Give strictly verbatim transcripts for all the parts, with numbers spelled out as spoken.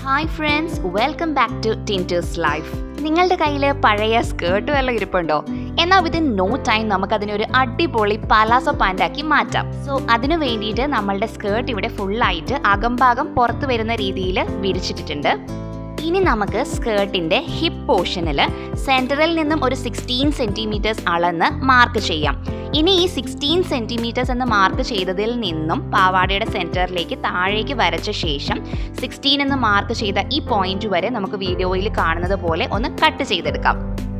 Hi friends, welcome back to Tinto's Life. നിങ്ങളുടെ കയ്യിൽ പഴയ സ്കേർട്ട് വല്ലതും ഇരിപ്പുണ്ടോ? എന്നാൽ വിതിൻ നോ ടൈം നമുക്ക് അതിനൊരു അടിപൊളി പലാസോ പാന്റ് ആക്കി മാറ്റാം. സോ അതിനു വേണ്ടിയിട്ട് നമ്മളുടെ സ്കേർട്ട് ഇവിടെ ഫുള്ളായിട്ട് അകംഭാഗം പുറത്തു വരുന്ന രീതിയിൽ വിരിച്ചിട്ടിട്ടുണ്ട്. ഇനി നമുക്ക് സ്കേർട്ടിൻ്റെ ഹിപ്പ് പോർഷനിൽ സെൻറ്ററിൽ നിന്നും ഒരു സിക്സ്റ്റീൻ സെൻറ്റിമീറ്റേഴ്സ് അളന്ന് മാർക്ക് ചെയ്യാം. ഇനി ഈ സിക്സ്റ്റീൻ സെൻറ്റിമീറ്റേഴ്സ് എന്ന് മാർക്ക് ചെയ്തതിൽ നിന്നും പാവാടയുടെ സെൻറ്ററിലേക്ക് താഴേക്ക് വരച്ച ശേഷം സിക്സ്റ്റീൻ എന്ന് മാർക്ക് ചെയ്ത ഈ പോയിന്റ് വരെ നമുക്ക് വീഡിയോയിൽ കാണുന്നത് പോലെ ഒന്ന് കട്ട് ചെയ്തെടുക്കാം.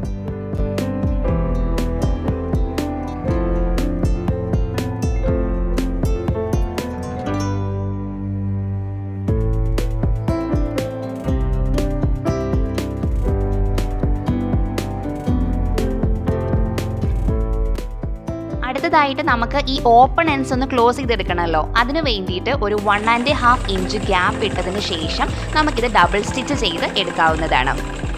അടുത്തതായിട്ട് നമുക്ക് ഈ ഓപ്പൺ എൻഡ്സ് ഒന്ന് ക്ലോസ് ചെയ്തെടുക്കണമല്ലോ. അതിന് വേണ്ടിയിട്ട് ഒരു one and half inch gap ഇട്ടതിന് ശേഷം നമുക്കിത് ഡബിൾ സ്റ്റിച്ച് ചെയ്ത് എടുക്കാവുന്നതാണ്.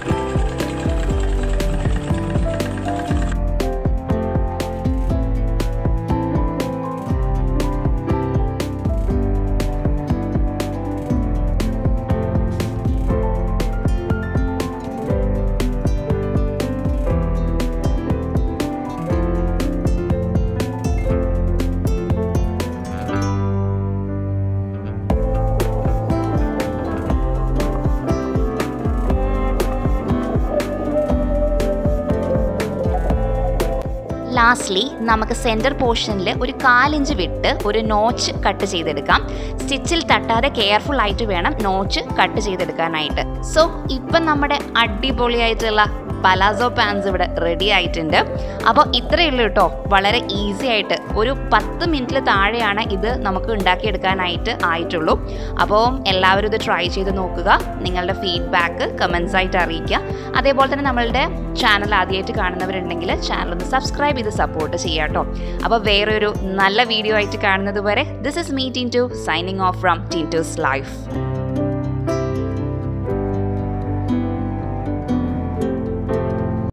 ലാസ്റ്റ്ലി നമുക്ക് സെൻറ്റർ പോർഷനിൽ ഒരു കാലിഞ്ച് വിട്ട് ഒരു നോച്ച് കട്ട് ചെയ്തെടുക്കാം. സ്റ്റിച്ചിൽ തട്ടാതെ കെയർഫുൾ ആയിട്ട് വേണം നോച്ച് കട്ട് ചെയ്തെടുക്കാനായിട്ട്. സോ ഇപ്പം നമ്മുടെ അടിപൊളിയായിട്ടുള്ള പലാസോ പാൻസ് ഇവിടെ റെഡി ആയിട്ടുണ്ട്. അപ്പോൾ ഇത്രയേ ഉള്ളൂ കേട്ടോ. വളരെ ഈസി ആയിട്ട് ഒരു പത്ത് മിനിറ്റിൽ താഴെയാണ് ഇത് നമുക്ക് ഉണ്ടാക്കിയെടുക്കാനായിട്ട് ആയിട്ടുള്ളൂ. അപ്പോൾ എല്ലാവരും ഇത് ട്രൈ ചെയ്ത് നോക്കുക. നിങ്ങളുടെ ഫീഡ്ബാക്ക് കമൻസ് ആയിട്ട് അറിയിക്കുക. അതേപോലെ തന്നെ നമ്മളുടെ ചാനൽ ആദ്യമായിട്ട് കാണുന്നവരുണ്ടെങ്കിൽ ചാനൽ ഒന്ന് സബ്സ്ക്രൈബ് ചെയ്ത് സപ്പോർട്ട് ചെയ്യാം കേട്ടോ. അപ്പോൾ വേറൊരു നല്ല വീഡിയോ ആയിട്ട് കാണുന്നത് വരെ this is me Tintu signing off from Tintu's life.